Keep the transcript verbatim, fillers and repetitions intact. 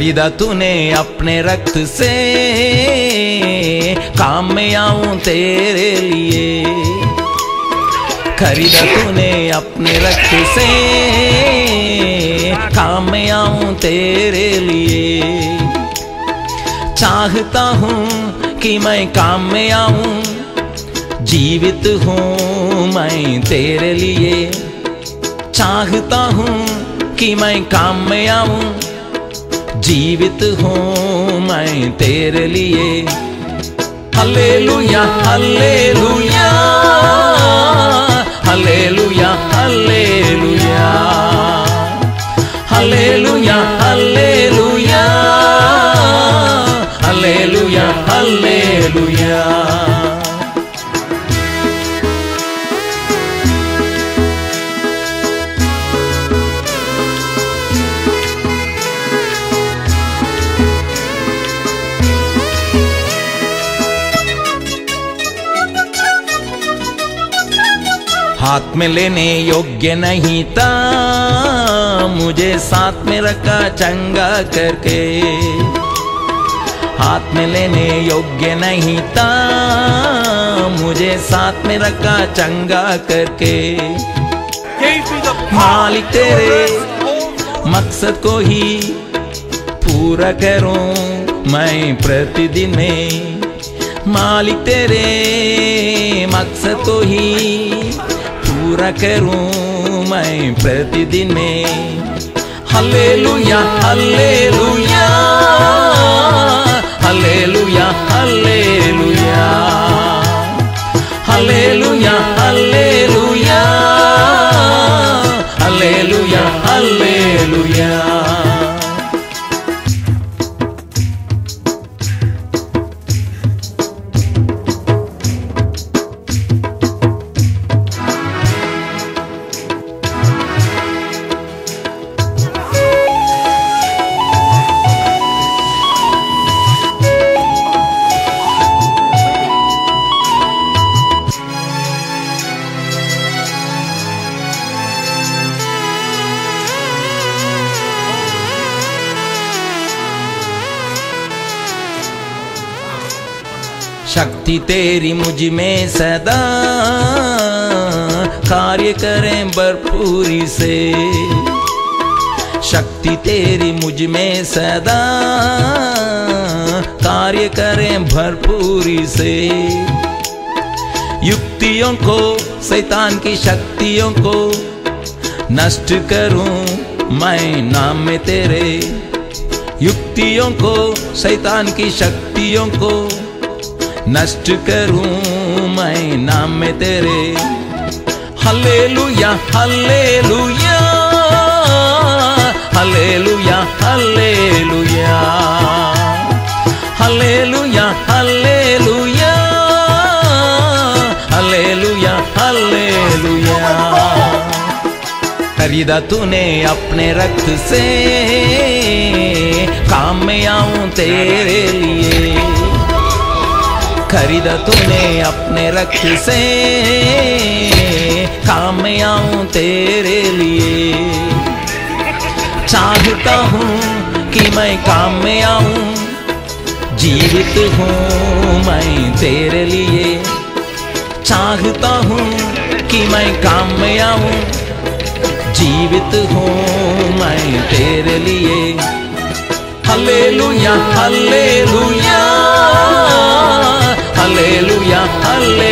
खरीदा तूने अपने रक्त से, काम में आऊं तेरे लिए। खरीदा तूने अपने रक्त से, काम में आऊं तेरे लिए। चाहता हूँ कि मैं काम में आऊं, जीवित हूँ मैं तेरे लिए। चाहता हूँ कि मैं काम में आऊं, जीवित हूँ मैं तेरे लिए। Hallelujah hallelujah hallelujah hallelujah hallelujah hallelujah hallelujah hallelujah. हाथ में लेने योग्य नहीं था, मुझे साथ में रखा चंगा करके। हाथ में लेने योग्य नहीं था, मुझे साथ में रखा चंगा करके। मालिक तेरे मकसद को ही पूरा करूं मैं प्रतिदिन में। मालिक तेरे मकसद को ही पूरा करूं मैं प्रतिदिन में। Hallelujah hallelujah hallelujah hallelujah hallelujah hallelujah hallelujah hallelujah. शक्ति तेरी मुझ में सदा कार्य करें भरपूरी से। शक्ति तेरी मुझ में सदा कार्य करें भरपूरी से। युक्तियों को शैतान की शक्तियों को नष्ट करूं मैं नाम में तेरे। युक्तियों को शैतान की शक्तियों को नष्ट करूं मैं नाम में तेरे। Hallelujah hallelujah hallelujah hallelujah hallelujah hallelujah hallelujah hallelujah. खरीदा तूने अपने रक्त से, काम में आऊं तेरे लिए। खरीदा तूने अपने रक्त से, काम में आऊं तेरे लिए। चाहता हूँ कि मैं काम में आऊं, जीवित हूँ मैं तेरे लिए। चाहता हूँ कि मैं काम में आऊं, जीवित हूँ मैं तेरे लिए। Hallelujah hallelujah hallelujah hallelujah